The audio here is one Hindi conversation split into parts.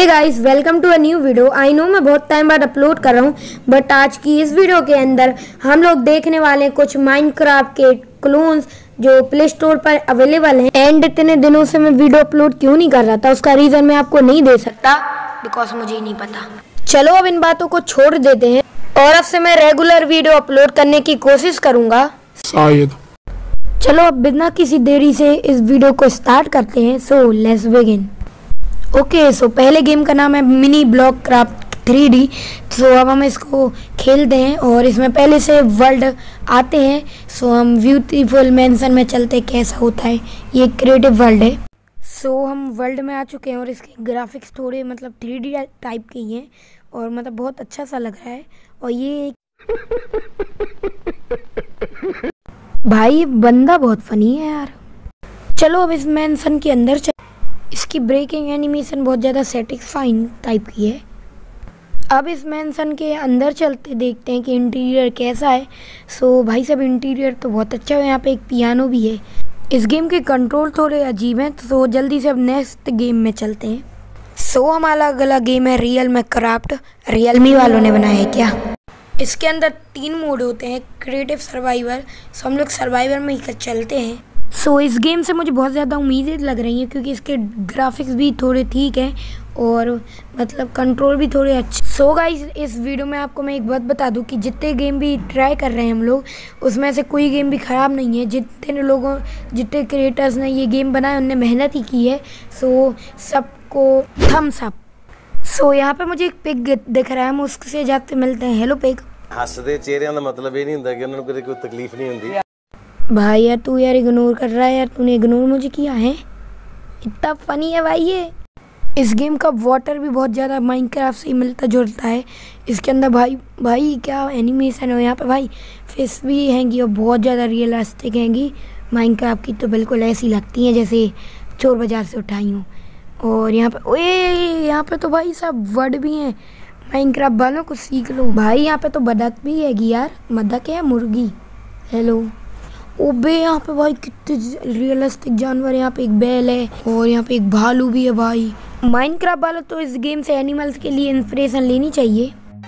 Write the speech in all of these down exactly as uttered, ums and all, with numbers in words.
Hey guys, welcome to a new video. I know मैं बहुत टाइम बाद अपलोड कर रहा हूँ, बट आज की इस वीडियो के अंदर हम लोग देखने वाले हैं कुछ माइनक्राफ्ट के क्लोन्स जो प्ले स्टोर पर अवेलेबल हैं। एंड इतने दिनों से मैं वीडियो अपलोड क्यों नहीं कर रहा था, उसका रीज़न मैं आपको नहीं दे सकता बिकॉज मुझे ही नहीं पता। चलो अब इन बातों को छोड़ देते हैं और अब से मैं रेगुलर वीडियो अपलोड करने की कोशिश करूँगा शायद। चलो अब बिना किसी देरी से इस वीडियो को स्टार्ट करते हैं। So let's begin. Okay so पहले गेम का नाम है mini block craft three D. So अब हम इसको खेलते हैं और इसमें पहले से वर्ल्ड आते हैं। सो so, हम ब्यूटीफुल मैंशन में चलते हैं कैसा होता है। ये क्रिएटिव वर्ल्ड है। सो so, हम वर्ल्ड में आ चुके हैं और इसके ग्राफिक्स थोड़े मतलब थ्री डी टाइप के ही हैं और मतलब बहुत अच्छा सा लग रहा है। और ये भाई ये बंदा बहुत फनी है यार। चलो अब इस मैंशन के अंदर चल। इसकी ब्रेकिंग एनिमेशन बहुत ज़्यादा सेटिस्फाइंग टाइप की है। अब इस मैंशन के अंदर चलते देखते हैं कि इंटीरियर कैसा है। सो भाई सब इंटीरियर तो बहुत अच्छा है। यहाँ पे एक पियानो भी है। इस गेम के कंट्रोल थोड़े अजीब हैं। तो जल्दी से अब नेक्स्ट गेम में चलते हैं। सो हमारा अगला गेम है रियल में क्राफ्ट। रियलमी वालों ने बनाया है क्या। इसके अंदर तीन मोड होते हैं, क्रिएटिव, सर्वाइवर। सो हम लोग सर्वाइवर में ही चलते हैं। सो so, इस गेम से मुझे बहुत ज़्यादा उम्मीदें लग रही हैं क्योंकि इसके ग्राफिक्स भी थोड़े ठीक हैं और मतलब कंट्रोल भी थोड़े अच्छे। सो so, गाइस इस वीडियो में आपको मैं एक बात बता दूं कि जितने गेम भी ट्राई कर रहे हैं हम लोग, उसमें से कोई गेम भी ख़राब नहीं है। जितने लोगों जितने क्रिएटर्स ने ये गेम बनाए उनने मेहनत ही की है। सो so, सबको थम्स अप। सो यहाँ पर मुझे एक पिग दिख रहा है, हम उससे जाते मिलते हैं। Hello pig. हसदे चेहरिਆਂ ਦਾ मतलब ये नहीं ਹੁੰਦਾ कि उन्होंने कोई तकलीफ नहीं होती। भाई यार तू यार इग्नोर कर रहा है यार, तूने इग्नोर मुझे किया है। इतना फनी है भाई ये। इस गेम का वाटर भी बहुत ज़्यादा माइनक्राफ्ट से ही मिलता जुलता है। इसके अंदर भाई भाई क्या एनिमेशन है। यहाँ पे भाई फिश भी हैंगी और बहुत ज़्यादा रियलिस्टिक हैंगी। माइनक्राफ्ट की तो बिल्कुल ऐसी लगती हैं जैसे चोर बाजार से उठाई हूँ। और यहाँ पे ओए यहाँ पे तो भाई सब वर्ड भी हैं। माइनक्राफ्ट वालों को सीख लो भाई। यहाँ पे तो बदक भी हैगी यार। बदक है मुर्गी। हेलो ओबे यहाँ पे भाई कितने रियलिस्टिक जानवर। यहाँ पे एक बैल है और यहाँ पे एक भालू भी है भाई। माइनक्राफ्ट वालों तो इस गेम से एनिमल्स के लिए इंस्पिरेशन लेनी चाहिए।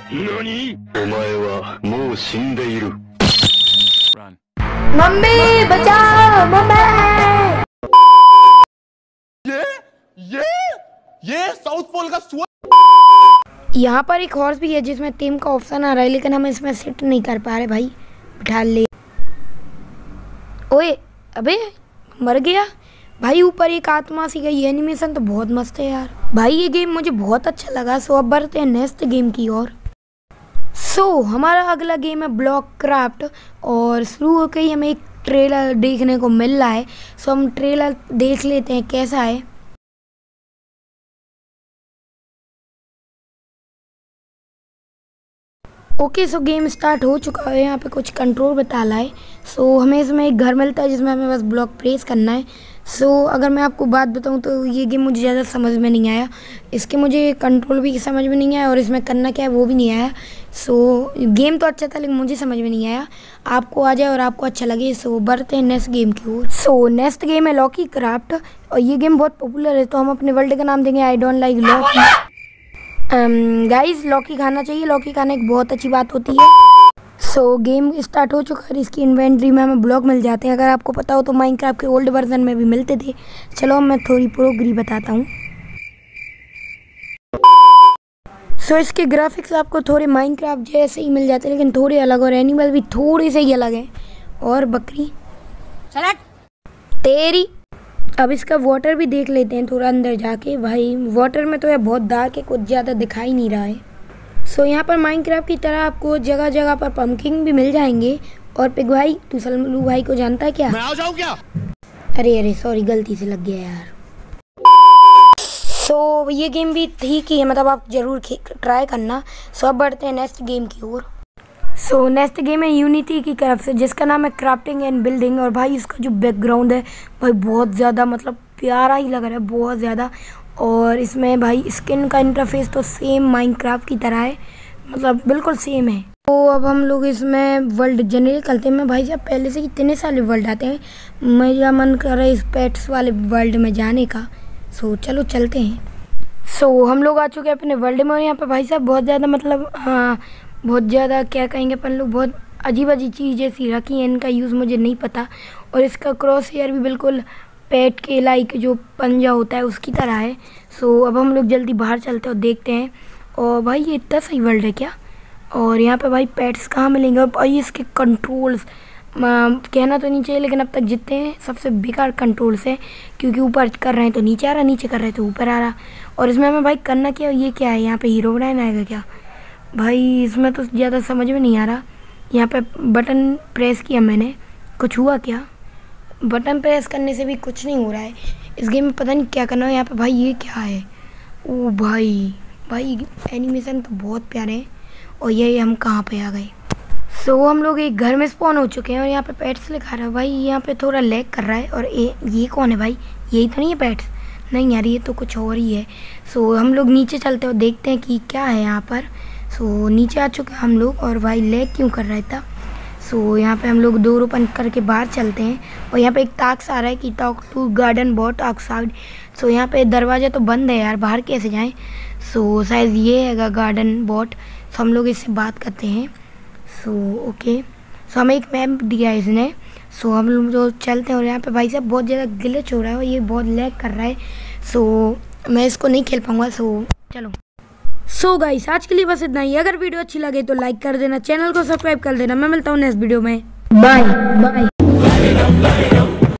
मम्मी बचाओ मम्मी। ये ये ये साउथ पोल का सुअर। यहाँ पर एक हॉर्स भी है जिसमें टीम का ऑप्शन आ रहा है, लेकिन हम इसमें सिट नहीं कर पा रहे भाई। बिठा ले। ओए अबे मर गया भाई। ऊपर एक आत्मा सी गई। एनिमेशन तो बहुत मस्त है यार भाई। ये गेम मुझे बहुत अच्छा लगा। सो अब बढ़ते हैं नेक्स्ट गेम की ओर। सो हमारा अगला गेम है ब्लॉक क्राफ्ट और शुरू होकर ही हमें एक ट्रेलर देखने को मिल रहा है। सो हम ट्रेलर देख लेते हैं कैसा है। ओके सो गेम स्टार्ट हो चुका है। यहाँ पे कुछ कंट्रोल बता रहा है। सो so, हमें इसमें एक घर मिलता है जिसमें हमें बस ब्लॉक प्रेस करना है। सो so, अगर मैं आपको बात बताऊँ तो ये गेम मुझे ज़्यादा समझ में नहीं आया। इसके मुझे कंट्रोल भी समझ में नहीं आया और इसमें करना क्या है वो भी नहीं आया। सो so, गेम तो अच्छा था लेकिन मुझे समझ में नहीं आया। आपको आ जाए और आपको अच्छा लगे। सो so, बढ़ते हैं नेक्स्ट गेम की ओर। सो नेक्स्ट गेम है लॉकी क्राफ्ट और ये गेम बहुत पॉपुलर है। तो हम अपने वर्ल्ड का नाम देंगे I don't like Loki. Guys Loki खाना चाहिए। लॉकी खाना एक बहुत अच्छी बात होती है। सो so, गेम स्टार्ट हो चुका है। इसकी इन्वेंट्री में हमें ब्लॉक मिल जाते हैं। अगर आपको पता हो तो माइनक्राफ्ट के ओल्ड वर्जन में भी मिलते थे। चलो मैं थोड़ी प्रोग्री बताता हूँ। सो so, इसके ग्राफिक्स आपको थोड़े माइनक्राफ्ट जैसे ही मिल जाते हैं लेकिन थोड़े अलग और एनिमल भी थोड़े से ही अलग हैं। और बकरी तेरी। अब इसका वाटर भी देख लेते हैं थोड़ा अंदर जाके। भाई वाटर में तो यह बहुत डार्क है, कुछ ज़्यादा दिखाई नहीं रहा है। सो so, यहाँ पर माइनक्राफ्ट की तरह आपको जगह जगह पर पंपकिन भी मिल जाएंगे। और पिग भाई तू सलमलू भाई को जानता है क्या। मैं आ जाऊँ क्या। अरे अरे सॉरी गलती से लग गया यार। सो so, ये गेम भी ठीक ही है, मतलब आप ज़रूर ट्राई करना। सो अब बढ़ते हैं नेक्स्ट गेम की ओर। सो नेक्स्ट गेम है यूनिटी की तरफ से जिसका नाम है क्राफ्टिंग एंड बिल्डिंग। और भाई इसका जो बैकग्राउंड है भाई बहुत ज़्यादा मतलब प्यारा ही लग रहा है, बहुत ज़्यादा। और इसमें भाई स्किन का इंटरफेस तो सेम माइनक्राफ्ट की तरह है, मतलब बिल्कुल सेम है। तो अब हम लोग इसमें वर्ल्ड जनरेट करते हैं। मैं भाई साहब पहले से कितने सारे वर्ल्ड आते हैं, मेरा मन कर रहा है इस पेट्स वाले वर्ल्ड में जाने का। सो चलो चलते हैं। सो so, हम लोग आ चुके हैं अपने वर्ल्ड में और यहाँ पे भाई साहब बहुत ज़्यादा मतलब हाँ बहुत ज़्यादा क्या कहेंगे अपन लोग, बहुत अजीब अजीब चीज़ ऐसी रखी हैं, इनका यूज़ मुझे नहीं पता। और इसका क्रॉस हेयर भी बिल्कुल पेट के लाइक जो पंजा होता है उसकी तरह है। सो so, अब हम लोग जल्दी बाहर चलते हैं और देखते हैं। और भाई ये इतना सही वर्ल्ड है क्या? और यहाँ पे भाई पेट्स कहाँ मिलेंगे? और भाई इसके कंट्रोल्स कहना तो नहीं चाहिए, लेकिन अब तक जितने हैं सबसे बेकार कंट्रोल्स है, क्योंकि ऊपर कर रहे हैं तो नीचे आ रहा, नीचे कर रहे हैं तो ऊपर आ रहा। और इसमें हमें भाई करना क्या, ये क्या है यहाँ पे हीरो बनाना आएगा क्या भाई? इसमें तो ज़्यादा समझ में नहीं आ रहा। यहाँ पे बटन प्रेस किया मैंने, कुछ हुआ क्या? बटन प्रेस करने से भी कुछ नहीं हो रहा है इस गेम में, पता नहीं क्या करना है। यहाँ पे भाई ये क्या है? ओ भाई भाई एनिमेशन तो बहुत प्यारे हैं। और ये हम कहाँ पे आ गए? सो so, हम लोग एक घर में स्पॉन हो चुके हैं और यहाँ पे पेट्स लिखा रहा है। भाई यहाँ पे थोड़ा लैग कर रहा है। और ए, ये कौन है भाई? यही तो नहीं है पेट्स? नहीं यार, ये तो कुछ और ही है। सो so, हम लोग नीचे चलते और देखते हैं कि क्या है यहाँ पर। सो so, नीचे आ चुके हैं हम लोग। और भाई लैग क्यों कर रहा था? सो so, यहाँ पे हम लोग डोर ओपन करके बाहर चलते हैं। और यहाँ पे एक टास्क आ रहा है कि talk to garden bot outside. So यहाँ पे दरवाज़ा तो बंद है यार, बाहर कैसे जाएं? सो so, शायद ये है गार्डन बॉट। सो हम लोग इससे बात करते हैं। सो so, ओके सो हमें एक मैप दिया है इसने। सो so, हम लोग जो चलते हैं। और यहाँ पे भाई साहब बहुत ज़्यादा ग्लिच हो रहा है और ये बहुत लैग कर रहा है। सो so, मैं इसको नहीं खेल पाऊँगा। सो so, चलो सो so गाइस आज के लिए बस इतना ही। अगर वीडियो अच्छी लगे तो लाइक कर देना, चैनल को सब्सक्राइब कर देना। मैं मिलता हूँ नेक्स्ट वीडियो में। Bye bye.